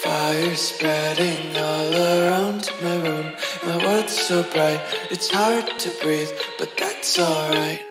Fire spreading all around my room. My world's so bright, it's hard to breathe, but that's alright.